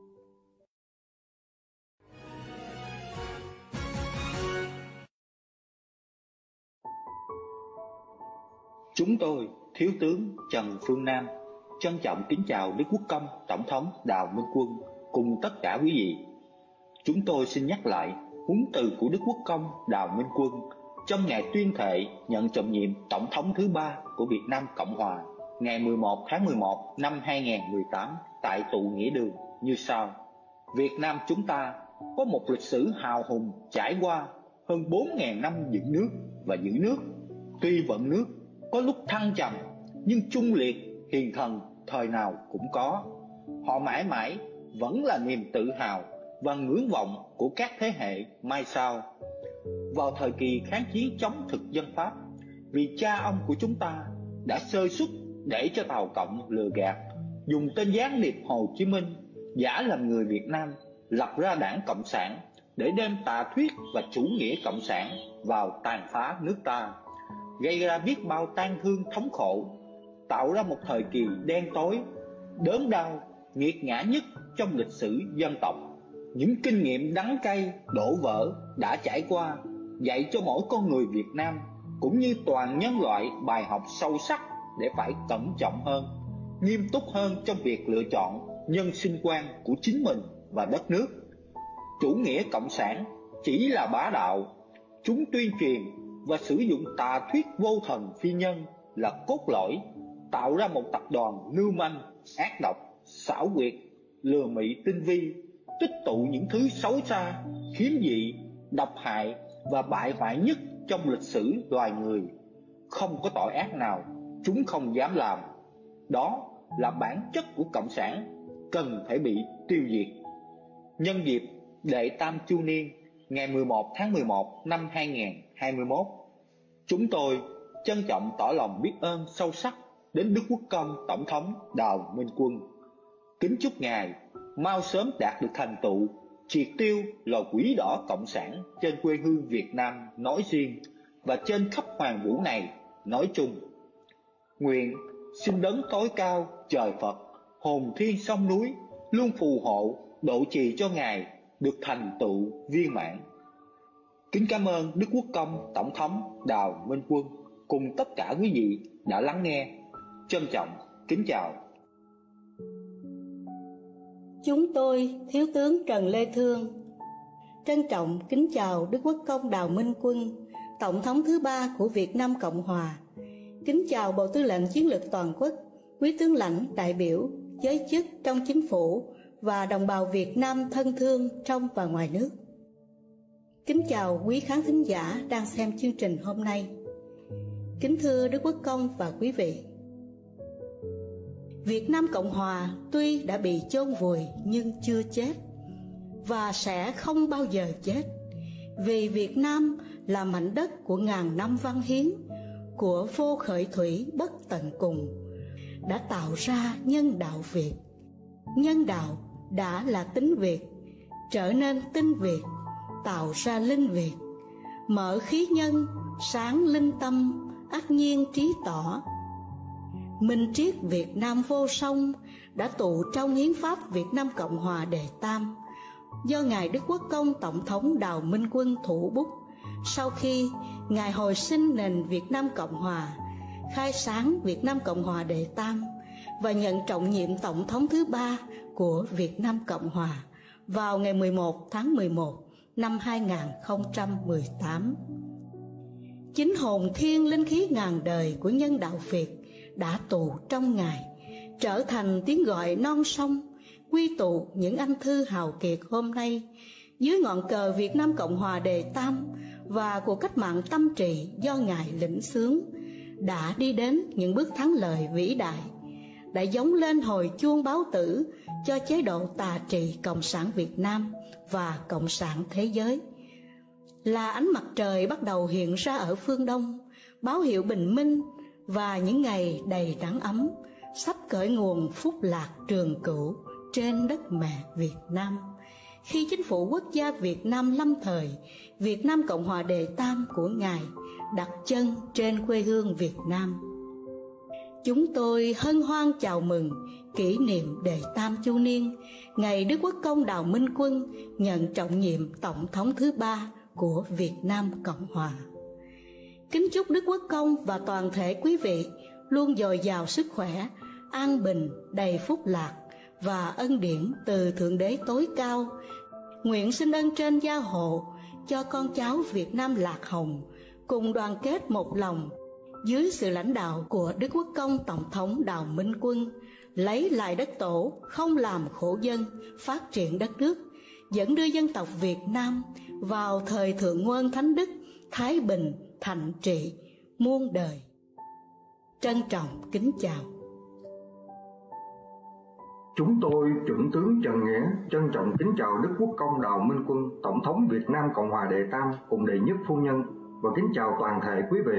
Chúng tôi, Thiếu tướng Trần Phương Nam, trân trọng kính chào Đức Quốc công Tổng thống Đào Minh Quân cùng tất cả quý vị. Chúng tôi xin nhắc lại huấn từ của Đức Quốc công Đào Minh Quân trong ngày tuyên thệ nhận trọng nhiệm Tổng thống thứ ba của Việt Nam Cộng Hòa ngày mười một tháng mười một năm hai nghìn không trăm mười tám tại tụ Nghĩa Đường như sau. Việt Nam chúng ta có một lịch sử hào hùng trải qua hơn bốn nghìn năm dựng nước và giữ nước. Tuy vận nước có lúc thăng trầm, nhưng trung liệt hiền thần thời nào cũng có. Họ mãi mãi vẫn là niềm tự hào và ngưỡng vọng của các thế hệ mai sau. Vào thời kỳ kháng chiến chống thực dân Pháp, vì cha ông của chúng ta đã sơ suất để cho Tàu Cộng lừa gạt, dùng tên gián điệp Hồ Chí Minh giả làm người Việt Nam, lập ra đảng Cộng sản để đem tà thuyết và chủ nghĩa cộng sản vào tàn phá nước ta, gây ra biết bao tang thương thống khổ, tạo ra một thời kỳ đen tối, đớn đau, nghiệt ngã nhất trong lịch sử dân tộc. Những kinh nghiệm đắng cay, đổ vỡ đã trải qua, dạy cho mỗi con người Việt Nam cũng như toàn nhân loại bài học sâu sắc để phải cẩn trọng hơn, nghiêm túc hơn trong việc lựa chọn nhân sinh quan của chính mình và đất nước. Chủ nghĩa cộng sản chỉ là bá đạo, chúng tuyên truyền và sử dụng tà thuyết vô thần phi nhân là cốt lõi, tạo ra một tập đoàn lưu manh, ác độc, xảo quyệt, lừa mị tinh vi, tích tụ những thứ xấu xa, khiếm dị, độc hại và bại hoại nhất trong lịch sử loài người. Không có tội ác nào chúng không dám làm. Đó là bản chất của cộng sản, cần phải bị tiêu diệt. Nhân dịp lễ Tam Chu Niên ngày mười một tháng mười một năm hai nghìn không trăm hai mươi mốt, chúng tôi trân trọng tỏ lòng biết ơn sâu sắc đến Đức Quốc công Tổng thống Đào Minh Quân. Kính chúc Ngài mau sớm đạt được thành tựu triệt tiêu lò quỷ đỏ cộng sản trên quê hương Việt Nam nói riêng và trên khắp hoàng vũ này nói chung. Nguyện xin đấng tối cao trời Phật, hồn thiên sông núi luôn phù hộ độ trì cho Ngài được thành tựu viên mãn. Kính cảm ơn Đức Quốc công Tổng thống Đào Minh Quân cùng tất cả quý vị đã lắng nghe. Trân trọng kính chào. Chúng tôi, Thiếu tướng Trần Lê Thương, trân trọng kính chào Đức Quốc công Đào Minh Quân, Tổng thống thứ ba của Việt Nam Cộng Hòa. Kính chào Bộ Tư lệnh Chiến lược Toàn quốc, quý tướng lãnh, đại biểu, giới chức trong chính phủ và đồng bào Việt Nam thân thương trong và ngoài nước. Kính chào quý khán thính giả đang xem chương trình hôm nay. Kính thưa Đức Quốc công và quý vị, Việt Nam Cộng Hòa tuy đã bị chôn vùi nhưng chưa chết và sẽ không bao giờ chết, vì Việt Nam là mảnh đất của ngàn năm văn hiến, của vô khởi thủy bất tận cùng, đã tạo ra nhân đạo Việt. Nhân đạo đã là tính Việt, trở nên tinh Việt, tạo ra linh Việt. Mở khí nhân, sáng linh tâm, ắt nhiên trí tỏ. Minh triết Việt Nam vô song đã tụ trong hiến pháp Việt Nam Cộng Hòa Đệ Tam, do Ngài Đức Quốc công Tổng thống Đào Minh Quân thủ bút sau khi Ngài hồi sinh nền Việt Nam Cộng Hòa, khai sáng Việt Nam Cộng Hòa Đệ Tam và nhận trọng nhiệm Tổng thống thứ ba của Việt Nam Cộng Hòa vào ngày mười một tháng mười một năm hai nghìn không trăm mười tám. Chính hồn thiên linh khí ngàn đời của nhân đạo Việt đã tụ trong Ngài, trở thành tiếng gọi non sông, quy tụ những anh thư hào kiệt hôm nay dưới ngọn cờ Việt Nam Cộng Hòa Đệ Tam và cuộc cách mạng tâm trị do Ngài lĩnh xướng, đã đi đến những bước thắng lợi vĩ đại, đã gióng lên hồi chuông báo tử cho chế độ tà trị Cộng sản Việt Nam và Cộng sản thế giới. Là ánh mặt trời bắt đầu hiện ra ở phương Đông, báo hiệu bình minh và những ngày đầy nắng ấm, sắp khởi nguồn phúc lạc trường cửu trên đất mẹ Việt Nam. Khi Chính phủ Quốc gia Việt Nam lâm thời, Việt Nam Cộng hòa Đệ Tam của Ngài đặt chân trên quê hương Việt Nam. Chúng tôi hân hoan chào mừng kỷ niệm Đệ Tam Chu Niên, ngày Đức Quốc công Đào Minh Quân nhận trọng nhiệm Tổng thống thứ ba của Việt Nam Cộng hòa. Kính chúc Đức Quốc công và toàn thể quý vị luôn dồi dào sức khỏe, an bình, đầy phúc lạc và ân điển từ Thượng Đế tối cao. Nguyện xin ân trên gia hộ cho con cháu Việt Nam lạc hồng cùng đoàn kết một lòng dưới sự lãnh đạo của Đức Quốc công Tổng thống Đào Minh Quân, lấy lại đất tổ, không làm khổ dân, phát triển đất nước, dẫn đưa dân tộc Việt Nam vào thời Thượng Nguồn Thánh Đức, thái bình, thạnh trị, muôn đời. Trân trọng kính chào. Chúng tôi, Chuẩn tướng Trần Nghĩa, trân trọng kính chào Đức Quốc công Đào Minh Quân, Tổng thống Việt Nam Cộng hòa Đệ Tam cùng đệ nhất phu nhân, và kính chào toàn thể quý vị.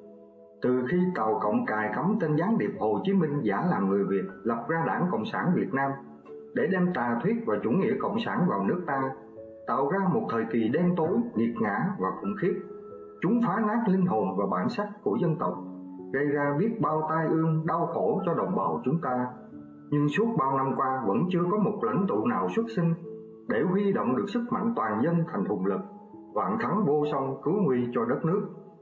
Từ khi Tàu Cộng cài cắm tên gián điệp Hồ Chí Minh giả làm người Việt, lập ra Đảng Cộng sản Việt Nam để đem tà thuyết và chủ nghĩa cộng sản vào nước ta, tạo ra một thời kỳ đen tối, nghiệt ngã và khủng khiếp, chúng phá nát linh hồn và bản sắc của dân tộc, gây ra biết bao tai ương, đau khổ cho đồng bào chúng ta. Nhưng suốt bao năm qua vẫn chưa có một lãnh tụ nào xuất sinh để huy động được sức mạnh toàn dân thành hùng lực, vạn thắng vô song cứu nguy cho đất nước.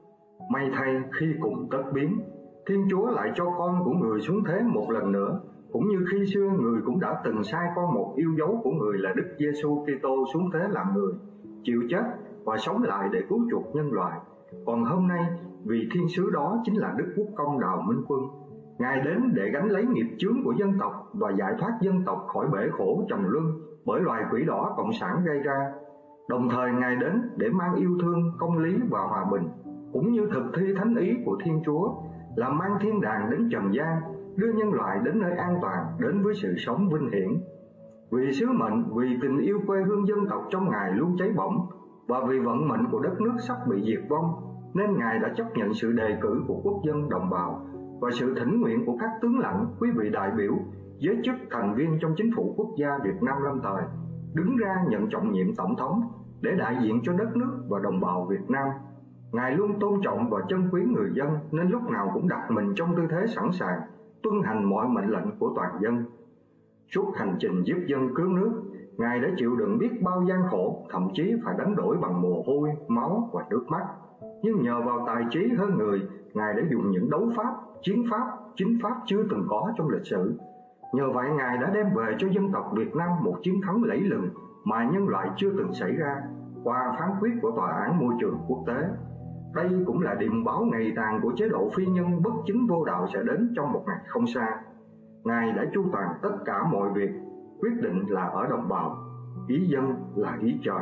May thay khi cùng tất biến, Thiên Chúa lại cho con của người xuống thế một lần nữa, cũng như khi xưa người cũng đã từng sai con một yêu dấu của người là Đức Giêsu Kitô xuống thế làm người, chịu chết và sống lại để cứu chuộc nhân loại. Còn hôm nay, vì thiên sứ đó chính là Đức Quốc công Đào Minh Quân, Ngài đến để gánh lấy nghiệp chướng của dân tộc và giải thoát dân tộc khỏi bể khổ trầm luân bởi loài quỷ đỏ cộng sản gây ra. Đồng thời Ngài đến để mang yêu thương, công lý và hòa bình, cũng như thực thi thánh ý của Thiên Chúa, là mang thiên đàng đến trần gian, đưa nhân loại đến nơi an toàn, đến với sự sống vinh hiển. Vì sứ mệnh, vì tình yêu quê hương dân tộc trong Ngài luôn cháy bỏng, và vì vận mệnh của đất nước sắp bị diệt vong, nên Ngài đã chấp nhận sự đề cử của quốc dân đồng bào và sự thỉnh nguyện của các tướng lãnh, quý vị đại biểu, giới chức thành viên trong chính phủ quốc gia Việt Nam lâm thời, đứng ra nhận trọng nhiệm tổng thống để đại diện cho đất nước và đồng bào Việt Nam. Ngài luôn tôn trọng và trân quý người dân, nên lúc nào cũng đặt mình trong tư thế sẵn sàng tuân hành mọi mệnh lệnh của toàn dân. Suốt hành trình giúp dân cứu nước, Ngài đã chịu đựng biết bao gian khổ, thậm chí phải đánh đổi bằng mồ hôi, máu và nước mắt. Nhưng nhờ vào tài trí hơn người, Ngài đã dùng những đấu pháp, chiến pháp, chính pháp chưa từng có trong lịch sử. Nhờ vậy Ngài đã đem về cho dân tộc Việt Nam một chiến thắng lẫy lừng mà nhân loại chưa từng xảy ra qua phán quyết của Tòa án Môi trường Quốc tế. Đây cũng là điềm báo ngày tàn của chế độ phi nhân bất chính vô đạo sẽ đến trong một ngày không xa. Ngài đã chu toàn tất cả mọi việc, quyết định là ở đồng bào, ý dân là ý trời.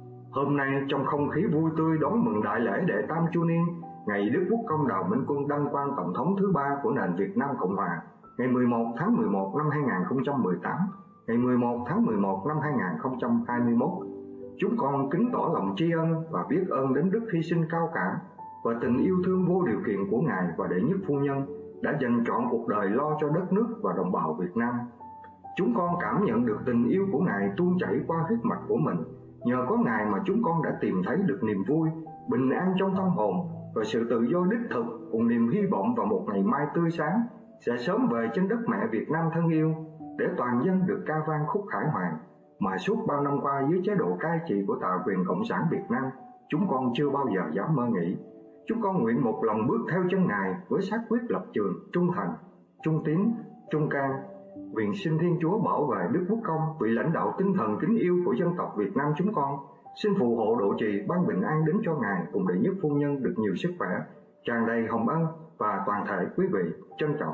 Hôm nay trong không khí vui tươi đón mừng đại lễ Đệ Tam Chu Niên, ngày Đức Quốc công Đào Minh Quân đăng quang Tổng thống thứ ba của nền Việt Nam Cộng hòa, ngày mười một tháng mười một năm hai nghìn không trăm mười tám, ngày mười một tháng mười một năm hai nghìn không trăm hai mươi mốt, chúng con kính tỏ lòng tri ân và biết ơn đến đức hy sinh cao cả và tình yêu thương vô điều kiện của Ngài và đệ nhất phu nhân đã dành trọn cuộc đời lo cho đất nước và đồng bào Việt Nam. Chúng con cảm nhận được tình yêu của Ngài tuôn chảy qua huyết mạch của mình. Nhờ có Ngài mà chúng con đã tìm thấy được niềm vui, bình an trong tâm hồn và sự tự do đích thực, cùng niềm hy vọng vào một ngày mai tươi sáng sẽ sớm về trên đất mẹ Việt Nam thân yêu, để toàn dân được ca vang khúc khải hoàn mà suốt bao năm qua dưới chế độ cai trị của tà quyền Cộng sản Việt Nam chúng con chưa bao giờ dám mơ nghĩ. Chúng con nguyện một lòng bước theo chân Ngài với xác quyết lập trường, trung thành, trung tín, trung can. Nguyện xin Thiên Chúa bảo vệ Đức Quốc công, vị lãnh đạo tinh thần kính yêu của dân tộc Việt Nam chúng con. Xin phù hộ độ trì ban bình an đến cho Ngài cùng đệ nhất phu nhân được nhiều sức khỏe, tràn đầy hồng ân và toàn thể quý vị. Trân trọng.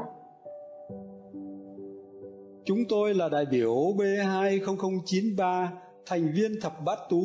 Chúng tôi là đại biểu B hai không không chín ba, thành viên thập bát tú,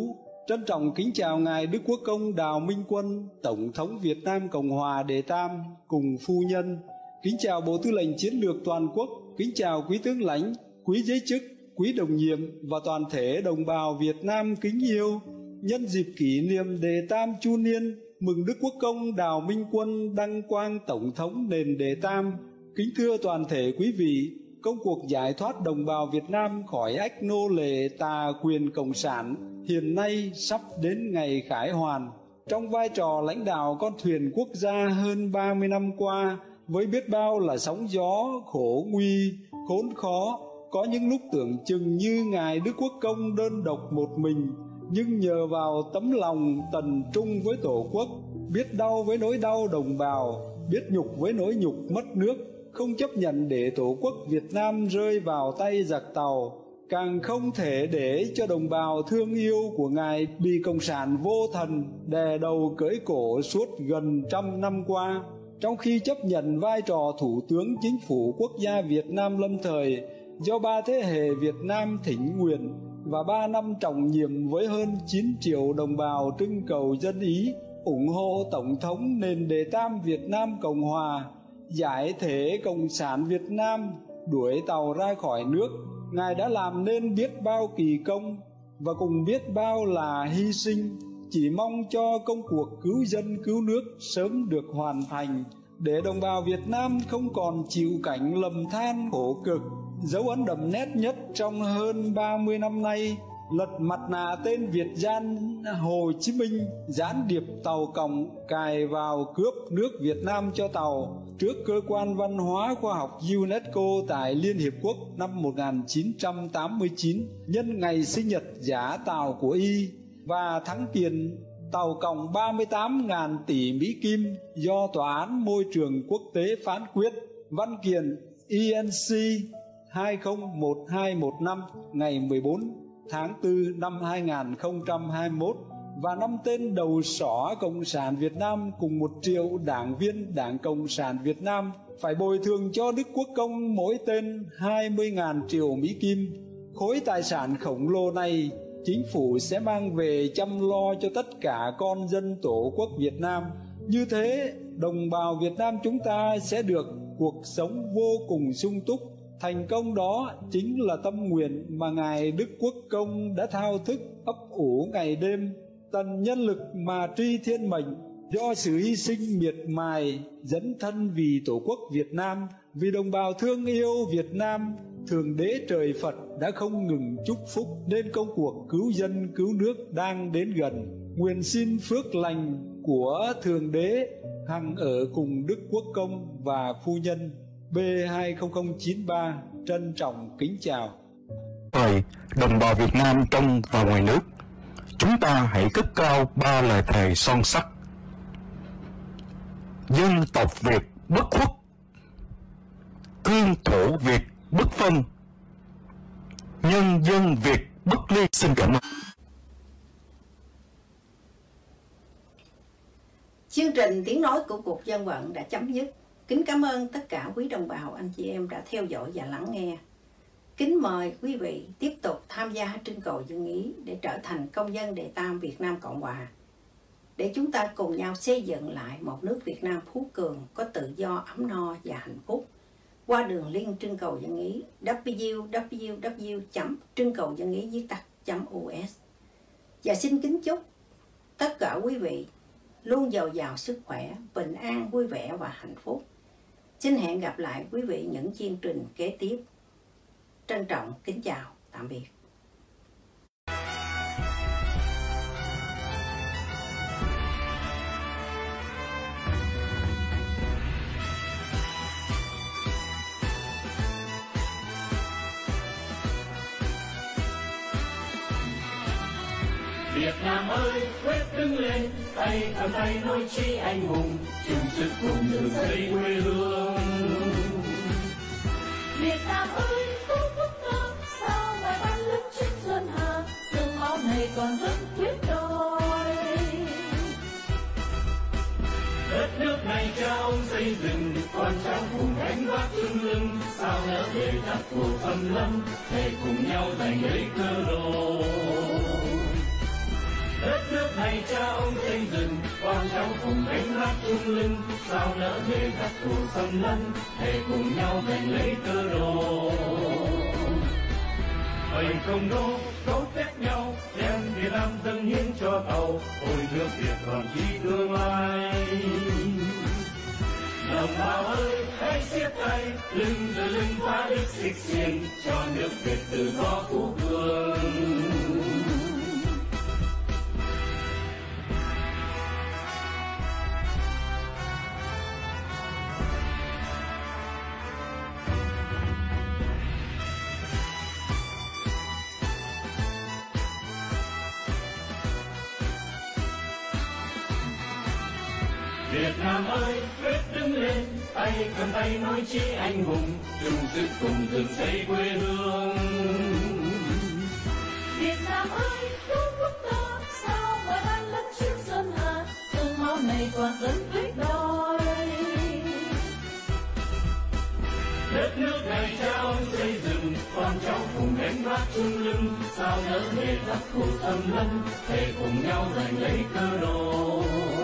Trân trọng kính chào Ngài Đức Quốc công Đào Minh Quân, Tổng thống Việt Nam Cộng hòa Đề Tam cùng phu nhân. Kính chào Bộ Tư lệnh Chiến lược Toàn quốc, kính chào quý tướng lãnh, quý giới chức, quý đồng nhiệm và toàn thể đồng bào Việt Nam kính yêu. Nhân dịp kỷ niệm Đề Tam Chu Niên, mừng Đức Quốc công Đào Minh Quân đăng quang Tổng thống nền Đề Tam. Kính thưa toàn thể quý vị, công cuộc giải thoát đồng bào Việt Nam khỏi ách nô lệ tà quyền cộng sản hiện nay sắp đến ngày khải hoàn. Trong vai trò lãnh đạo con thuyền quốc gia hơn ba mươi năm qua, với biết bao là sóng gió, khổ nguy, khốn khó, có những lúc tưởng chừng như Ngài Đức Quốc công đơn độc một mình, nhưng nhờ vào tấm lòng tần trung với Tổ quốc, biết đau với nỗi đau đồng bào, biết nhục với nỗi nhục mất nước, không chấp nhận để Tổ quốc Việt Nam rơi vào tay giặc Tàu, càng không thể để cho đồng bào thương yêu của Ngài bị cộng sản vô thần đè đầu cưỡi cổ suốt gần trăm năm qua. Trong khi chấp nhận vai trò Thủ tướng Chính phủ Quốc gia Việt Nam lâm thời do ba thế hệ Việt Nam thỉnh nguyện và ba năm trọng nhiệm với hơn chín triệu đồng bào trưng cầu dân Ý ủng hộ Tổng thống nền Đề Tam Việt Nam Cộng hòa, giải thể Cộng sản Việt Nam, đuổi Tàu ra khỏi nước, Ngài đã làm nên biết bao kỳ công và cùng biết bao là hy sinh, chỉ mong cho công cuộc cứu dân cứu nước sớm được hoàn thành, để đồng bào Việt Nam không còn chịu cảnh lầm than khổ cực. Dấu ấn đậm nét nhất trong hơn ba mươi năm nay, lật mặt nạ tên Việt gian Hồ Chí Minh, gián điệp Tàu Cộng cài vào cướp nước Việt Nam cho Tàu trước Cơ quan Văn hóa Khoa học UNESCO tại Liên Hiệp Quốc năm một nghìn chín trăm tám mươi chín, nhân ngày sinh nhật giả Tàu của Y, và thắng kiện Tàu Cộng ba mươi tám nghìn tỷ Mỹ Kim do Tòa án Môi trường Quốc tế phán quyết. Văn kiện E N C hai không một hai một năm ngày mười bốn tháng tư năm hai nghìn không trăm hai mươi mốt và năm tên đầu sỏ Cộng sản Việt Nam cùng một triệu đảng viên Đảng Cộng sản Việt Nam phải bồi thường cho Đức Quốc công mỗi tên hai mươi nghìn triệu Mỹ Kim. Khối tài sản khổng lồ này chính phủ sẽ mang về chăm lo cho tất cả con dân Tổ quốc Việt Nam. Như thế, đồng bào Việt Nam chúng ta sẽ được cuộc sống vô cùng sung túc. Thành công đó chính là tâm nguyện mà Ngài Đức Quốc công đã thao thức ấp ủ ngày đêm, tần nhân lực mà tri thiên mệnh, do sự hy sinh miệt mài dấn thân vì Tổ quốc Việt Nam, vì đồng bào thương yêu Việt Nam. Thượng Đế trời Phật đã không ngừng chúc phúc nên công cuộc cứu dân cứu nước đang đến gần. Nguyện xin phước lành của Thượng Đế hằng ở cùng Đức Quốc công và phu nhân. B hai không không chín ba trân trọng kính chào. Thời đồng bào Việt Nam trong và ngoài nước, chúng ta hãy cất cao ba lời thề son sắt. Dân tộc Việt bất khuất, cương thổ Việt bất phân, nhân dân Việt bất ly. Xin cảm ơn. Chương trình tiếng nói của cuộc dân vận đã chấm dứt. Kính cảm ơn tất cả quý đồng bào, anh chị em đã theo dõi và lắng nghe. Kính mời quý vị tiếp tục tham gia trưng cầu dân ý để trở thành công dân Đề Tam Việt Nam Cộng hòa, để chúng ta cùng nhau xây dựng lại một nước Việt Nam phú cường, có tự do, ấm no và hạnh phúc. Qua đường link trưng cầu dân ý w w w chấm trưng cầu dân ý viết tắt chấm u s. Và xin kính chúc tất cả quý vị luôn dồi dào sức khỏe, bình an, vui vẻ và hạnh phúc. Xin hẹn gặp lại quý vị những chương trình kế tiếp. Trân trọng kính chào, tạm biệt. Việt Nam ơi, quyết đứng lên, tay cầm tay nối chi anh hùng, chung sức cùng dựng xây quê hương. Việt Nam ơi, tổ quốc ta, sao bài ban lớp trước xuân hà, dòng máu này còn vẫn quyết đòi. Đất nước này cha ông xây dựng, con cháu cùng gánh vác lưng lưng, sao nỡ để giặc thù xâm lấn, để cùng nhau giành lấy cơ đồ. Đất nước này cha ông xây dựng, con cháu cùng gánh vác chung lưng, sao nỡ thế giặc thù xâm lấn, để cùng nhau giành lấy cơ đồ. Bầy công nô cấu kết nhau, đem Việt Nam dâng hiến cho tàu, ôi nước Việt còn chi tương lai. Đồng bào ơi, hãy siết tay, lưng từ lưng phá đứt xích xiên, cho nước Việt tự do phú cường. Việt Nam ơi, quyết đứng lên, tay cầm tay nối chí anh hùng, chung sức cùng dựng xây quê hương. Việt Nam ơi, cứu quốc ta, sao mà đang lấn chiếm sơn hà, sương máu này toàn dân quyết đòi. Đất nước này cha ông xây dựng, con cháu cùng gánh vác chung lưng, sao nỡ để giặc thù xâm lấn, để cùng nhau giành lấy cơ đồ.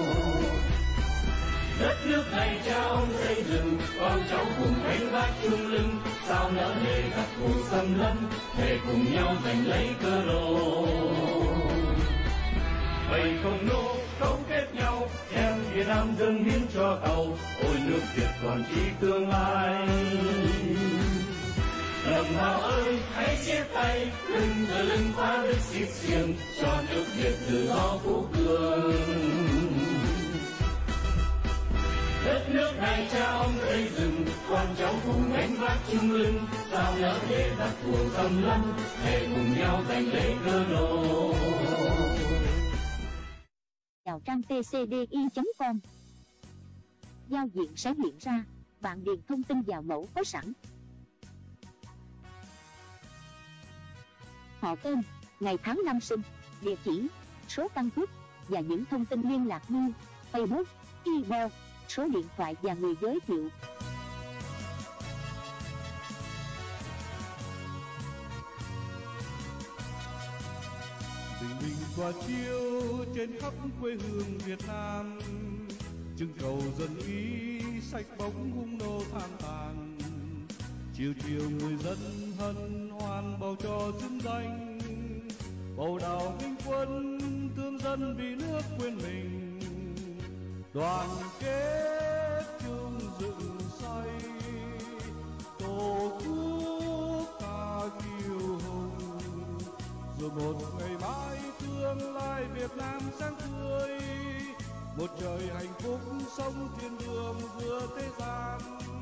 Đất nước này cha ông xây dựng, con cháu cùng gánh vác chung lưng, sao nỡ để giặc thù xâm lấn, để cùng nhau giành lấy cơ đồ. Bầy công nô cấu kết nhau, đem Việt Nam dâng hiến cho tàu, ôi nước Việt còn chi tương lai. Đồng bào ơi, hãy siết tay, lưng từ lưng phá đứt xích xiên, cho nước Việt tự do phú cường. Đất nước này cha ông xây dựng, con cháu cùng gánh vác chung lưng, sao nỡ để giặc thù xâm lấn, để cùng nhau giành lấy cơ đồ. Vào trang tê xê đê i chấm com. Giao diện sẽ hiện ra, bạn điền thông tin vào mẫu có sẵn. Họ tên, ngày tháng năm sinh, địa chỉ, số căn cước và những thông tin liên lạc như Facebook, email, số điện thoại và người giới thiệu. Bình minh qua chiếu trên khắp quê hương Việt Nam, trưng cầu dân ý sạch bóng hung nô than tàn. Chiều chiều người dân hân hoan bầu cho xứng danh, bầu đào vinh quân thương dân vì nước quên mình. Đoàn kết chung dựng xây tổ quốc ta kiêu hùng, rồi một ngày mai tương lai Việt Nam sáng tươi, một trời hạnh phúc sống thiên đường giữa thế gian.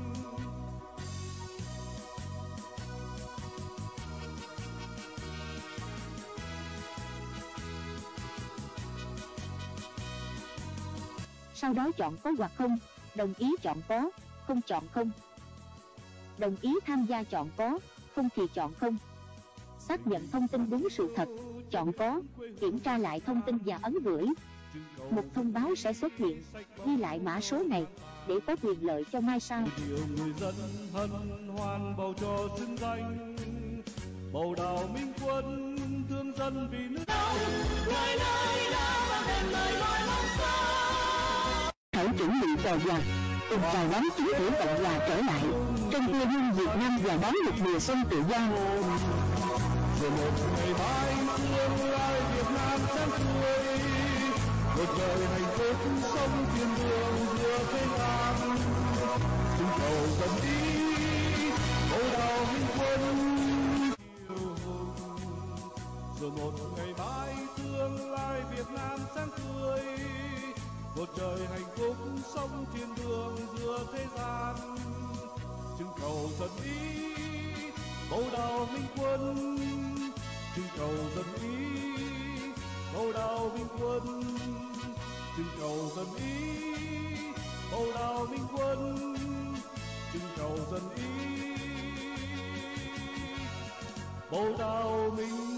Sau đó chọn có hoặc không, đồng ý chọn có, không chọn không. Đồng ý tham gia chọn có, không thì chọn không. Xác nhận thông tin đúng sự thật, chọn có, kiểm tra lại thông tin và ấn gửi. Một thông báo sẽ xuất hiện, ghi lại mã số này để có quyền lợi cho mai sau. Nhiều người dân hân hoan bầu cho xứng danh, bầu đào minh quân thương dân vì nước. Người nơi đã mang đến lời nói mong sao. Hãy chuẩn bị vào nhà, cùng chào đón chính phủ Cộng hòa trở lại trong quê hương Việt Nam và đón một mùa xuân tự do. Rồi một ngày mai tương lai Việt Nam sáng tươi, một trời hạnh phúc sống thiên đường giữa thế gian. Chúng cầu dân đi bầu đào minh quân kiêu hùng, rồi một ngày mai tương lai Việt Nam sáng tươi, một trời hạnh phúc sống thiên đường giữa thế gian. Chúng cầu dân ý bầu đào minh quân, chúng cầu dân ý bầu đào minh quân, chúng cầu dân ý bầu đào minh quân, chúng cầu dân ý bầu đào minh